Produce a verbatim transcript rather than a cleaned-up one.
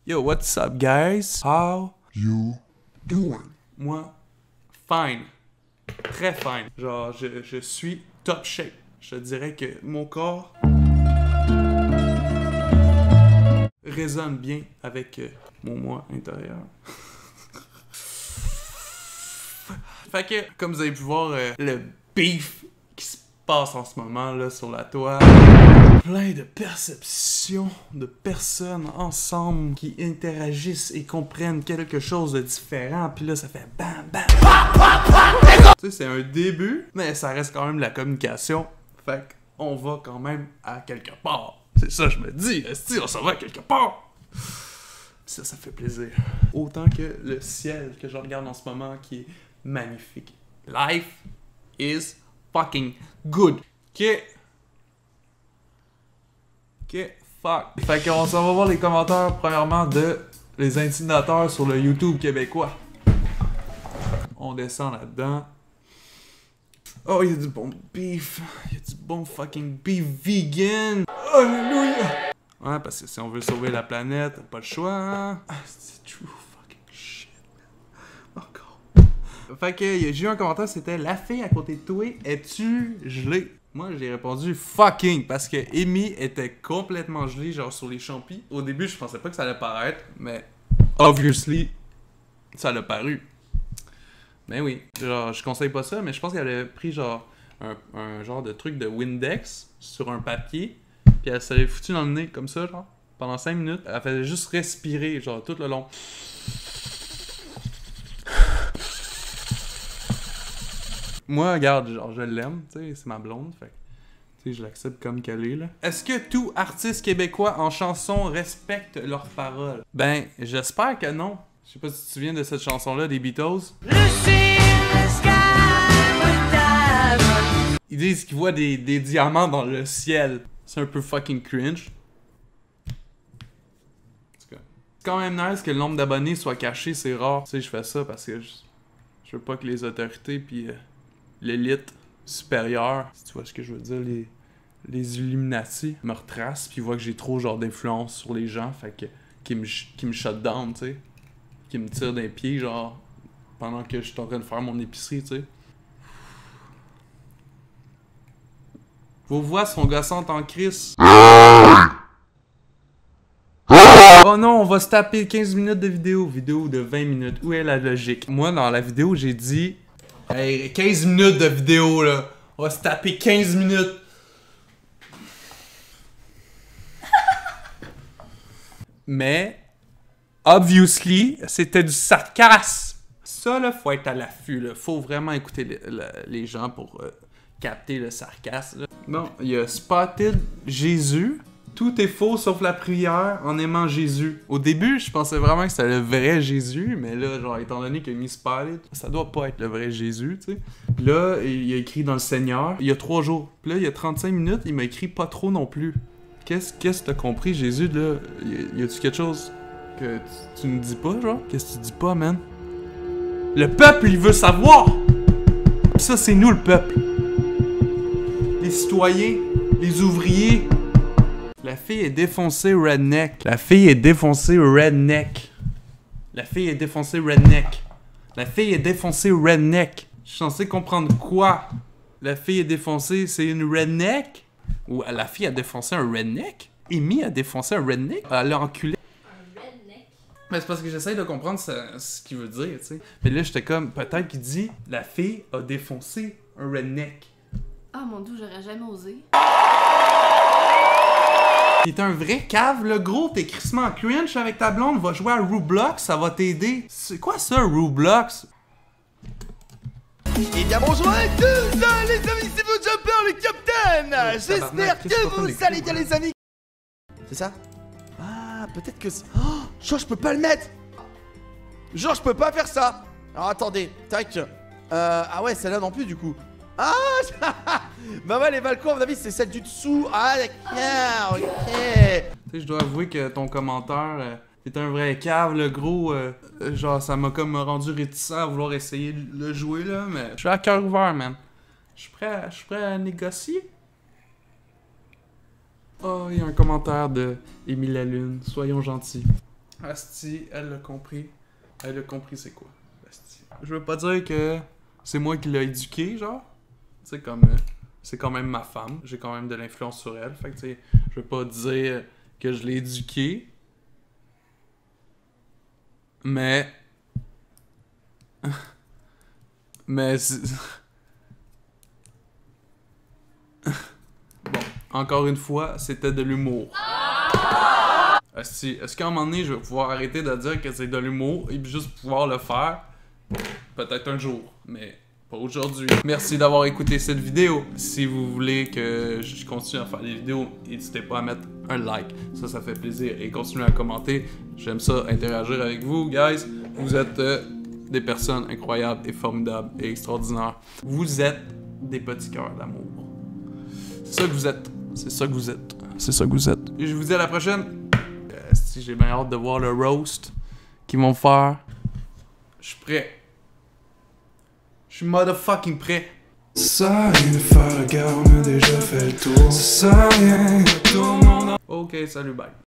Yo, what's up, guys? How You doing? Moi, fine. Très fine. Genre, je, je suis top shape. Je te dirais que mon corps résonne bien avec euh, mon moi intérieur. Fait que, comme vous avez pu voir, euh, le beef qui se passe en ce moment là sur la toile. Plein de perceptions de personnes ensemble qui interagissent et comprennent quelque chose de différent. Puis là, ça fait bam bam. Tu sais, c'est un début, mais ça reste quand même de la communication. Fait qu'on va quand même à quelque part. C'est ça, je me dis. Esti, on s'en va à quelque part. Ça, ça fait plaisir. Autant que le ciel que je regarde en ce moment qui est magnifique. Life is fucking good. Ok. Ok, fuck. Fait qu'on s'en va voir les commentaires, premièrement, de les intimidateurs sur le YouTube québécois. On descend là-dedans. Oh, il y a du bon beef. Il y a du bon fucking beef vegan. Alléluia. Ouais, parce que si on veut sauver la planète, pas le choix, hein. Ah, c'est true fucking shit, man. Encore. Fait que j'ai eu un commentaire, c'était « La fille à côté de toi, es-tu gelée? » Moi, j'ai répondu « Fucking » parce que Amy était complètement gelée, genre sur les champis. Au début, je pensais pas que ça allait paraître, mais obviously, ça l'a paru. Ben oui, genre, je conseille pas ça, mais je pense qu'elle a pris genre un, un genre de truc de Windex sur un papier, puis elle s'est foutue dans le nez comme ça, genre, pendant cinq minutes. Elle faisait juste respirer, genre, tout le long. Moi, regarde, genre, je l'aime, tu sais, c'est ma blonde, fait tu sais, je l'accepte comme qu'elle est, là. Est-ce que tout artiste québécois en chanson respecte leurs paroles? Ben, j'espère que non. Je sais pas si tu te souviens de cette chanson-là des Beatles. Ils disent qu'ils voient des, des diamants dans le ciel. C'est un peu fucking cringe. C'est quand même nice que le nombre d'abonnés soit caché, c'est rare. Tu sais, je fais ça parce que je, je veux pas que les autorités puis euh, l'élite supérieure, si tu vois ce que je veux dire, les, les Illuminati me retracent puis voient que j'ai trop genre d'influence sur les gens, fait que qui me, qui me shut down, tu sais. Qui me tire d'un pied, genre, pendant que je suis en train de faire mon épicerie, tu sais. Vos voix sont gossantes en crise. Oh non, on va se taper quinze minutes de vidéo. Vidéo de vingt minutes. Où est la logique? Moi, dans la vidéo, j'ai dit... Hey, quinze minutes de vidéo, là. On va se taper quinze minutes. Mais... Obviously, c'était du sarcasme. Ça, là, faut être à l'affût, là. Faut vraiment écouter les, les gens pour euh, capter le sarcasme, là. Bon, il y a Spotted Jésus. Tout est faux sauf la prière en aimant Jésus. Au début, je pensais vraiment que c'était le vrai Jésus, mais là, genre, étant donné qu'il a mis Spotted, ça doit pas être le vrai Jésus, tu sais. Puis là, il a écrit dans le Seigneur, il y a trois jours. Puis là, il y a trente-cinq minutes, il m'a écrit pas trop non plus. Qu'est-ce qu'est-ce que t'as compris, Jésus, là? Y, y a-tu quelque chose que tu, tu ne dis pas, genre? Qu'est-ce que tu dis pas, man? Le peuple, il veut savoir! Pis ça, c'est nous, le peuple. Les citoyens, les ouvriers. La fille est défoncée redneck. La fille est défoncée redneck. La fille est défoncée redneck. La fille est défoncée redneck. Je suis censé comprendre quoi? La fille est défoncée, c'est une redneck? Ou la fille a défoncé un redneck? Amy a défoncé un redneck? Elle a enculé. Mais c'est parce que j'essaye de comprendre ce, ce qu'il veut dire, tu sais. Mais là, j'étais comme, peut-être qu'il dit, la fille a défoncé un redneck. Ah mon dieu, j'aurais jamais osé. T'es un vrai cave, le gros, t'es crissement cringe avec ta blonde, va jouer à Roblox, ça va t'aider. C'est quoi ça, Roblox? Et bien bonjour à tous les amis, c'est votre jumper, le capitaine. J'espère que vous allez bien les amis. C'est ça? Ah, peut-être que... Oh, genre je peux pas le mettre. Genre je peux pas faire ça. Alors attendez, tac. Euh, ah ouais, celle-là non plus du coup. Ah, bah ouais, les balcons, à mon avis, c'est celle du dessous. Ah d'accord, ok. Tu sais, je dois avouer que ton commentaire... Euh... T'es un vrai cave, le gros. Euh, genre, ça m'a comme rendu réticent à vouloir essayer de le jouer, là. Mais je suis à cœur ouvert, man. Je suis prêt, je suis prêt à négocier. Oh, il y a un commentaire de Émile Lalune. Soyons gentils. Asti, elle l'a compris. Elle a compris c'est quoi. Asti. Je veux pas dire que c'est moi qui l'ai éduqué, genre. Tu sais, comme... Euh, c'est quand même ma femme. J'ai quand même de l'influence sur elle. Fait que, tu sais, je veux pas dire que je l'ai éduqué. Mais... Mais... Bon, encore une fois, c'était de l'humour. Asti, est-ce qu'à un moment donné, je vais pouvoir arrêter de dire que c'est de l'humour et juste pouvoir le faire? Peut-être un jour, mais pas aujourd'hui. Merci d'avoir écouté cette vidéo. Si vous voulez que je continue à faire des vidéos, n'hésitez pas à mettre un like. Ça, ça fait plaisir. Et continuez à commenter. J'aime ça, interagir avec vous, guys. Vous êtes euh, des personnes incroyables et formidables et extraordinaires. Vous êtes des petits cœurs d'amour. C'est ça que vous êtes. C'est ça que vous êtes. C'est ça que vous êtes. Et je vous dis à la prochaine. Si j'ai bien hâte de voir le roast qu'ils vont faire. Je suis prêt. Je suis motherfucking prêt. Ça rien de faire, le gars, on a déjà fait le tour. Ça sert à rien, tout le monde. Ok, salut, bye.